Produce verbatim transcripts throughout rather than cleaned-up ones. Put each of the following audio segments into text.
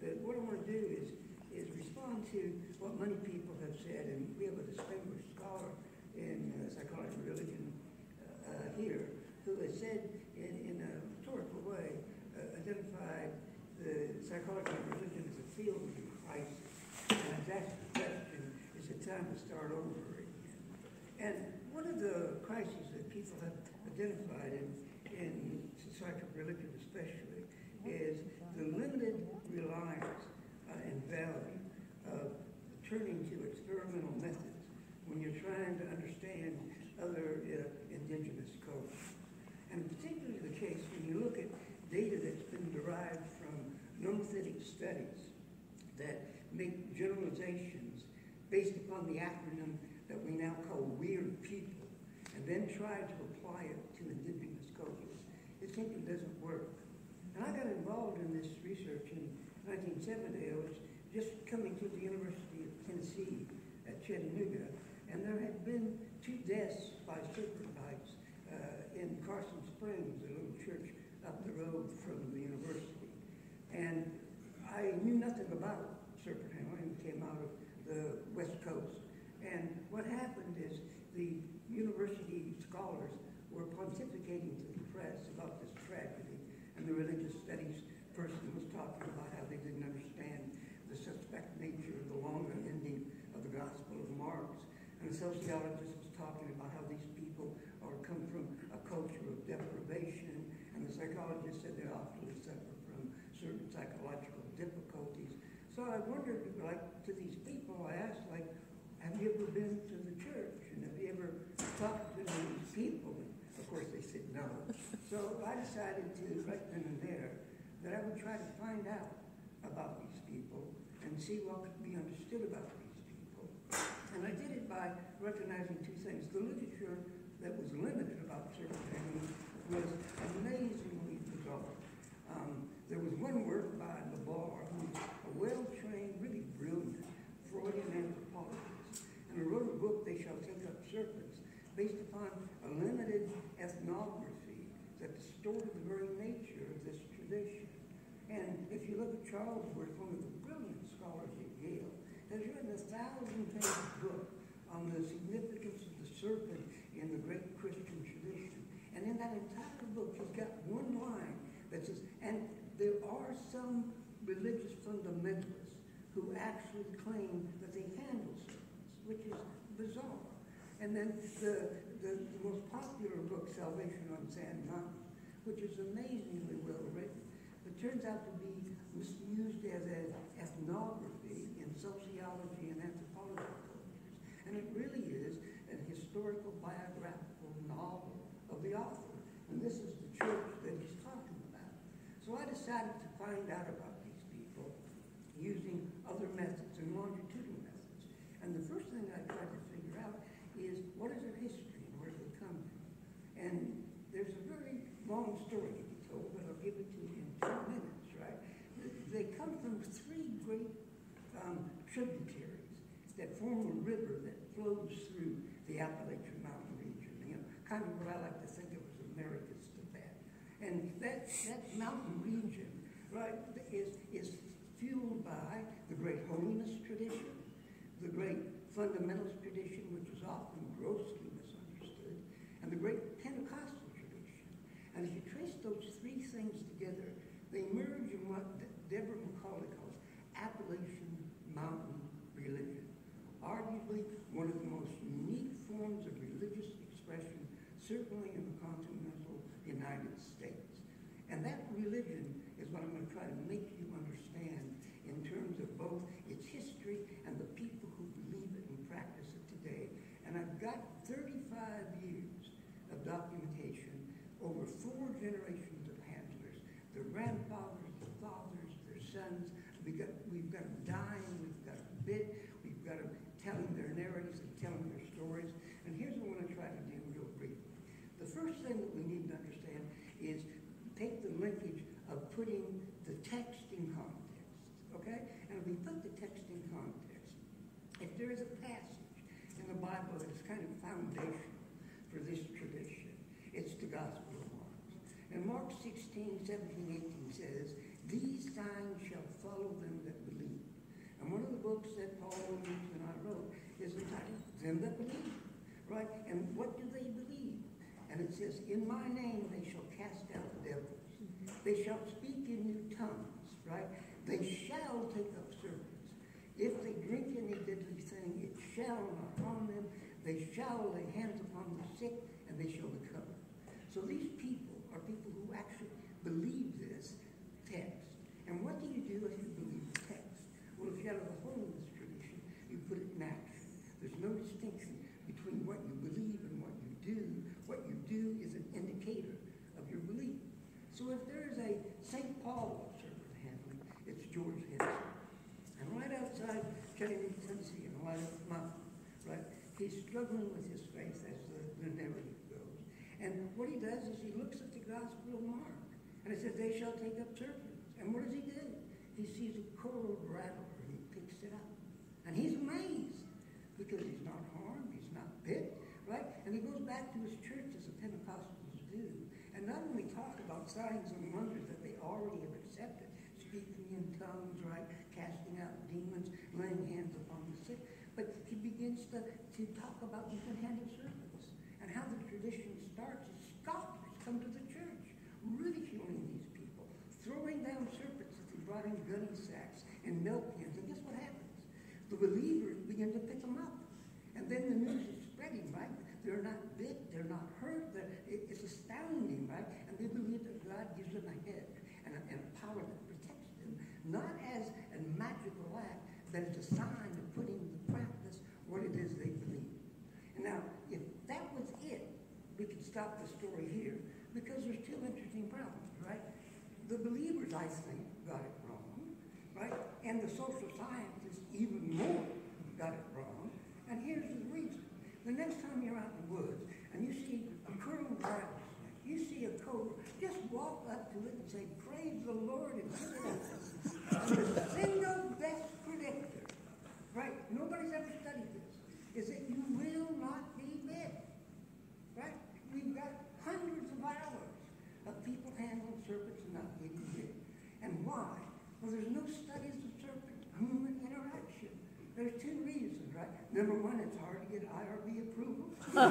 But what I want to do is, is respond to what many people have said, and we have a distinguished scholar in uh, psychology and religion uh, uh, here who has said in, in a rhetorical way, uh, identified the psychology and religion as a field of crisis. And I've asked the question, is it time to start over again? And one of the crises that people have identified in, in psychology and religion especially is the limited reliance uh, and value of turning to experimental methods when you're trying to understand other uh, indigenous cultures. And particularly the case when you look at data that's been derived from nomothetic studies that make generalizations based upon the acronym that we now call WEIRD people, and then try to apply it to indigenous cultures. It simply doesn't work. And I got involved in this research in nineteen seventy. I was just coming to the University of Tennessee at Chattanooga, and there had been two deaths by serpent bites uh, in Carson Springs, a little church up the road from the university. And I knew nothing about serpent handling. Came out of the West Coast. And what happened is the university scholars were pontificating to the press about this tragedy, and the religious studies person was talking about how they didn't understand the suspect nature of the long ending of the Gospel of Mark. And the sociologist was talking about how these people are come from a culture of deprivation, and the psychologist said they often suffer from certain psychological difficulties. So I wondered, like, to these people, I asked, like, have you ever been to the church? And have you ever talked to these people? And of course, they said no. So I decided to, right then and there, that I would try to find out about these people and see what could be understood about these people. And I did it by recognizing two things. The literature that was limited about serpent handling was amazingly bizarre. Um, there was one work by LeBar, who's a well-trained, really brilliant Freudian anthropologist, and he wrote a book, They Shall Take Up Serpents, based upon a limited ethnography that distorted the very nature of this tradition. And if you look at Charlesworth, one of the brilliant scholars at Yale, has written a thousand-page book on the significance of the serpent in the great Christian tradition. And in that entire book, he's got one line that says, and there are some religious fundamentalists who actually claim that they handle serpents, which is bizarre. And then the, the, the most popular book, Salvation on Sand Mountain, which is amazingly well written, but turns out to be misused as an ethnography in sociology and anthropology cultures. And it really is a historical biographical novel of the author. And this is the church that he's talking about. So I decided to find out about these people using other methods and longitudinal methods. And the first thing I tried to figure out is, what is their history and where do they come from? And there's a very long story to be told, but I'll give it to you in two minutes, right? They come from three great um, tributaries that form a river that flows through the Appalachian Mountain region, you know, kind of what I like to think of as America's Tibet. And that, that mountain region, right, is, is fueled by the great holiness tradition, the great fundamentalist tradition, which is often grossly misunderstood, and the great Pentecostal tradition. And if you trace those three things together, they merge in what Deborah McCauley calls Appalachian Mountain religion. Arguably one of the most unique forms of religious expression, certainly in the continental United States. And that religion is what I'm going to try to make you understand in terms of both its history and the people who believe it and practice it today. And I've got thirty-five years of documentation over four generations of handlers, their grandfathers, their fathers, their sons. We've got, we've got them dying, we've got them bit, we've got them telling their narratives and telling their stories. And here's what I'm going to try to do real briefly. The first thing that we need to understand is take the linkage of putting the text in context, okay? And if we put the text in context, if there is a passage in the Bible that is kind of foundational for this tradition, it's the Gospel of Mark. And Mark sixteen, seventeen, eighteen says, These signs shall follow them that believe. And one of the books that Paul Williams and I wrote is entitled, Them That Believe. Right? And what do they believe? And it says, in my name they shall cast out devils. They shall speak in new tongues. Right? They shall take up serpents. If they drink any deadly thing, it shall not harm them. They shall lay hands upon the sick, and they shall recover. So these people are people who actually believe this text. And what do you do if you believe the text? Well, if you have a holiness tradition, you put it in action. There's no distinction between what you believe and what you do. What you do is an indicator of your belief. So if there is a Saint Paul serpent handling, it's George Henson. And right outside Chattanooga, Tennessee, in the White Oak Mountain, right, he's struggling with his faith as the, the narrative goes. And what he does is he looks at the Gospel of Mark, and it says, they shall take up serpents. And what does he do? He sees a coral rattler, and he picks it up. And he's amazed, because he's not harmed, he's not bit, right? And he goes back to his church as the Pentecostals do, and not only talk about signs and wonders that they already have accepted, speaking in tongues, right, casting out demons, laying hands upon the sick, but he begins to, to talk about you can handle serpents. And how the tradition starts is scoffers come to the church, ridiculing these people, throwing down serpents that they brought in gunny sacks and milk cans. And guess what happens? The believers begin to pick them up. And then the news is spreading, right? They're not bit, they're not hurt. They're, it, it's astounding, right? And they believe that God gives them a head and a, and a power that protects them, not as a magical act, but as a sign of putting into practice what it is they believe. And now, if that was it, we could stop the story here, because there's two interesting problems, right? The believers, I think, got it wrong, right? And the social scientists even more got it wrong. And here's the reason. The next time you're out in the woods and you see a curled rattlesnake, you see a cobra, just walk up to it and say, praise the Lord, and put it up. And the single best predictor, right? Nobody's ever studied this, is that you will not be bit, right? We've got hundreds of hours of people handling serpents and not getting bit. And why? Well, there's no studies of serpent-human interaction. There's two reasons, right? Number one, it's hard to get I R B approval.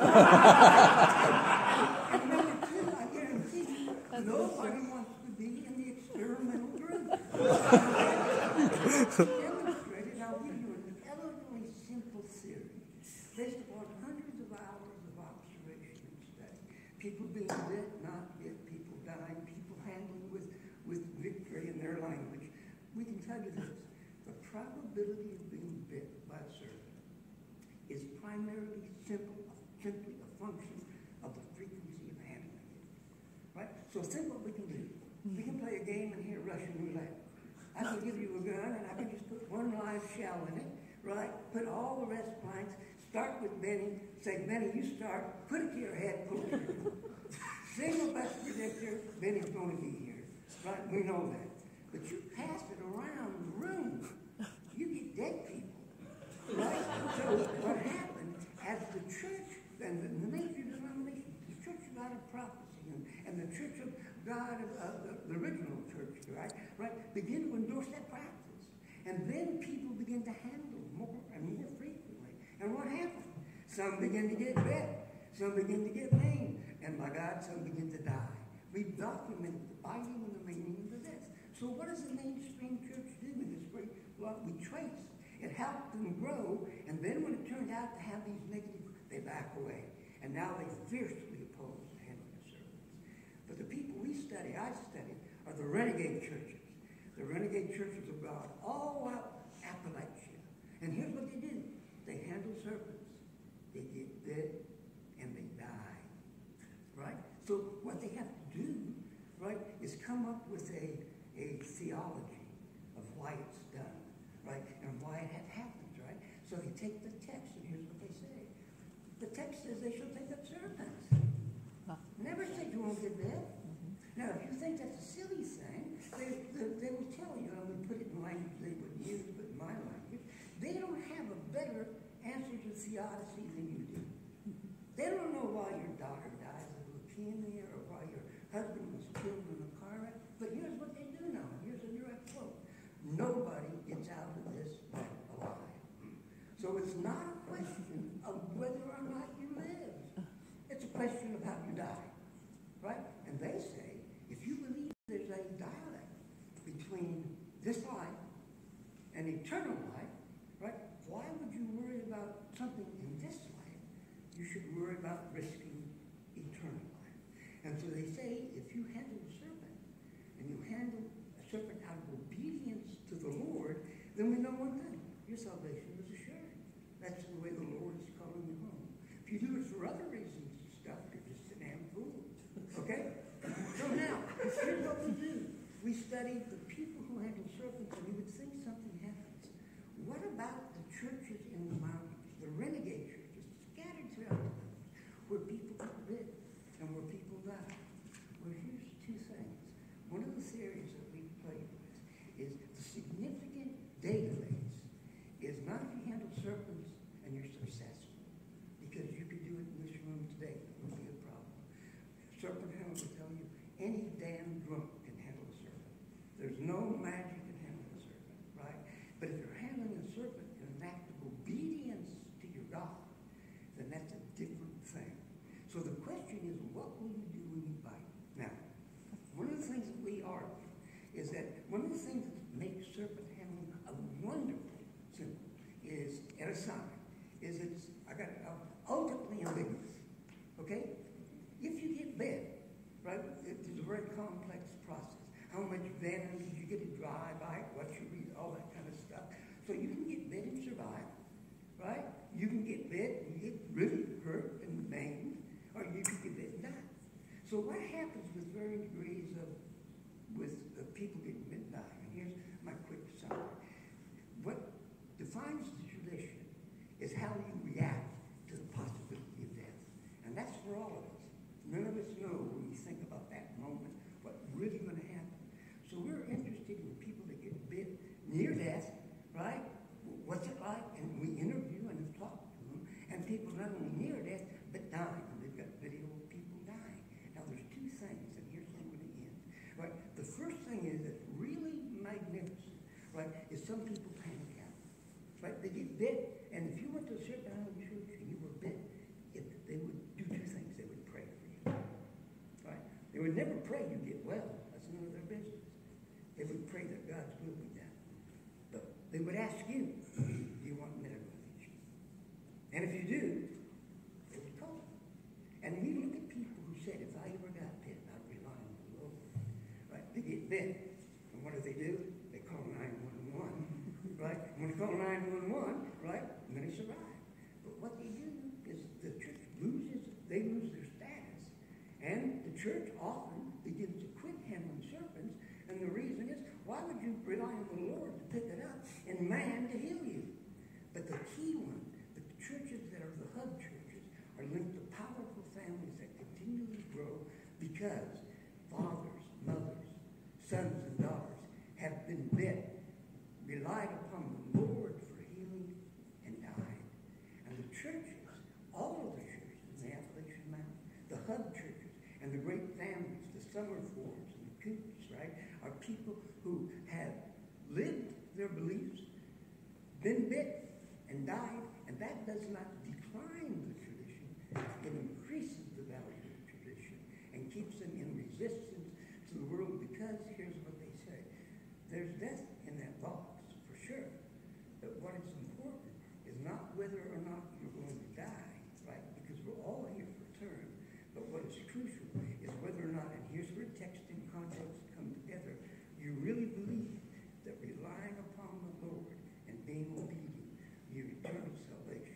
And number two, I guarantee you, nobody wants to be in the experimental group. Demonstrated, I'll give you an elegantly simple theory based upon hundreds of hours of observation and study. People being bit, not bit, people dying, people handling with, with victory in their language. We can tell you this. The probability of being bit by a serpent is primarily simple, simply a function of the frequency of handling it. Right? So think what we can do. We can play a game in here, Russian roulette. I can give you a gun, and I can just put one live shell in it, right? Put all the rest blanks. Start with Benny. Say, Benny, you start. Put it to your head. Pull it. Single best predictor, Benny's going to be here. Right? We know that. But you pass it around the room, you get dead people. Right? So what happened as the church and the, the major denominations, the Church of God of Prophecy and, and the Church of God of uh, the, the original church, right, right, begin to endorse that practice. And then people begin to handle more and more frequently. And what happened? Some begin to get bit. Some begin to get maimed. And by God, some begin to die. We've documented the biting and the maiming and the death. So what does the mainstream church do in this great? Well, we trace. It helped them grow, and then when it turned out to have these negative, they back away. And now they fiercely oppose handling of serpents. But the people we study, I study, are the renegade churches. The renegade churches of God, all out Appalachia. And here's what they do. They handle serpents. They get bit, and they die. Right? So what they have to do, right, is come up with a, a theology of why it's done, right, and why it happens, right? So they take the text, and here's what they say. The text says they shall take up serpents. Never said you won't get bit. Now, if you think that's a silly thing, they, they, they will tell you, and we put it in language they would use, but in my language, they don't have a better answer to theodicy than you do. They don't know why your daughter dies of leukemia or why your husband was killed in a car wreck, but here's what they do know. Here's a quote. Nobody gets out of this boat alive. So it's not a question of whether or not you live. It's a question of how you die, right? And they say, if you believe there's a dialect between this life and eternal life, right? Why would you worry about something in this life? You should worry about risking eternal life. And so they say, if you handle a serpent, and you handle a serpent out of obedience to the Lord, then we know one thing. Your salvation is assured. That's the way the Lord is calling you home. If you do it for other reasons and stuff, you're just a damn fool. Okay? So now, here's what we do. We study the people who handle serpents, and you would think something happens. What about the churches in the mountains, the renegade churches scattered throughout the mountains, where people get bit and where people die? Well, here's two things. One of the theories that we play with is the significant database is not if you handle serpents and you're successful, because you could do it in this room today. It wouldn't be a problem. Serpent handler will tell you any damn drunk can handle a serpent. There's no magic in handling a serpent, right? But if you're handling a serpent in an act of obedience to your God, then that's a different thing. So the question is, what will you do when you bite? Now, one of the things that we argue is that one of the things that makes serpent handling a wonderfully simple is, at a sign, is it's, I got it, uh, ultimately ambiguous. Okay? If you get bit, right, it's a very complex process. How much venom did you get a dry bite? What you read, all that kind of stuff. So you can get bit and survive, right? You can get bit and get really hurt and maimed, or you can get bit and die. So what happens with varying degrees of, with uh, people getting bit and dying? And here's my quick summary. What defines the tradition is how you react to the possibility of death. And that's for all of us. None of us know when we think about that moment what's really going to happen. So we're interested in people that get bit near death, right? What's it like? And we interview and have talked to them. And people not only near death, but dying. And they've got video of people dying. Now there's two things, and here's how I'm going to end. Right? The first thing is that's really magnificent, right, is some people panic out. Right? They get bit, and if you went to a certain island church and you were bit, it, they would do two things. They would pray for you. Right? They would never pray you get well. That's none of their business. They would pray that God's will be done. But they would ask you, do you want medical attention? And if you do, they would call you. And we look at people who said, if I ever got bit, I'd rely on the Lord. Right? They get bit. And what do they do? They call nine one one. Right? When they call nine one one, right, then they survive. But what they do is the church loses, they lose their status. And the church often begins to quit handling serpents. And the reason is, why would you rely on the Lord to pick it up and man to heal you? But the key one, the churches that are the hub churches are linked to powerful families that continually grow because fathers, mothers, sons, and daughters have been bit, relied upon the Lord for healing, and died. And the churches, all of the churches in the Appalachian Mountain, the hub churches, and the great families, the Summerfords and the Coops, right, are people who have lived their beliefs, been bit, and died, and that does not decline the tradition. It increases the value of the tradition and keeps them in resistance to the world because here's what they say. There's death in that box, for sure. But what is important is not whether or not you're going to die, right? Because we're all here for a term. But what is crucial is whether or not, and here's where text and context come together, you really believe that relying upon the Lord and being obedient, your eternal salvation